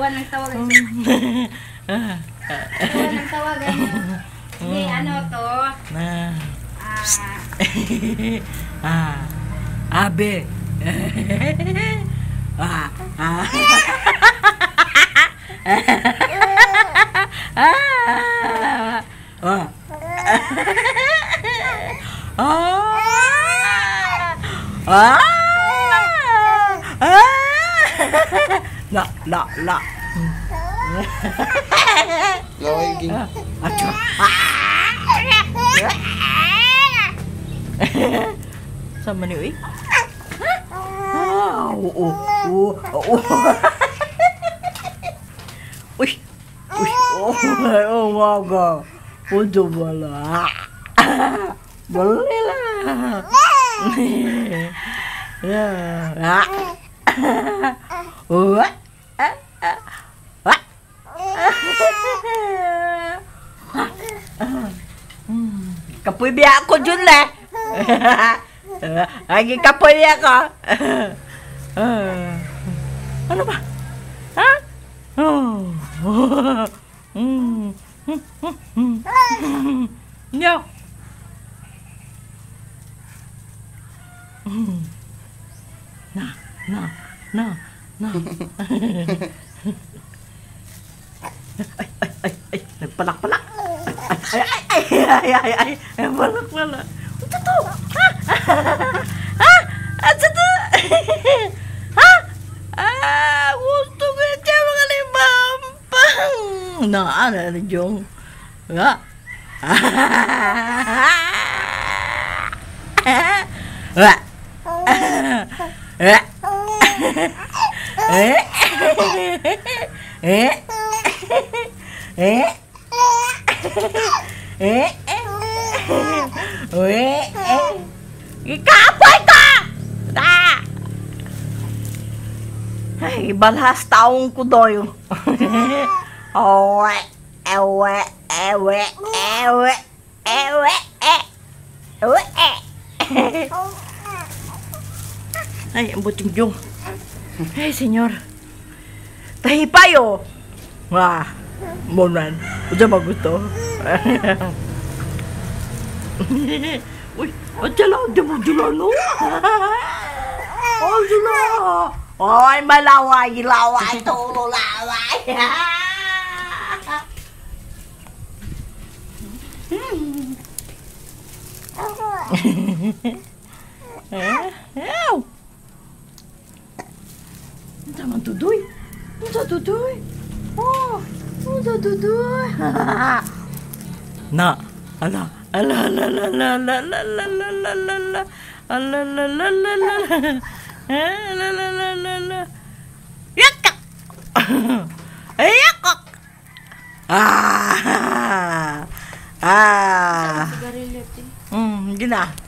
Tawa ng tawagan. Tawa ng tawagan niyo. Hindi, ano to? Abe. La. Laway ging. Acho. Sama ni uy. Uy. Oh, waga. Udah bala. Boleh lah. Ya. Kapoy biya ako dyan eh. Lagi kapoy ako. Ano ba? Ha? No. No. Ay, nagpalak-palak. Ay, palak-palak. Ito to. Ito to. Gusto ko siya mga limampang. Ano yung. Ikapoy ka! Ay, balhas taong ko doyo. Ay, ang butyong-byong. Ay, senyor. Tahi payo. Wah, monan. Udah bagus tuh. Uy, jalan no. Oh, jalan. Ôi, malaway tulo laway. Jangan tuduy. Oh, udah tuduy. Nah, ala. Yakak. Yakak. Gina.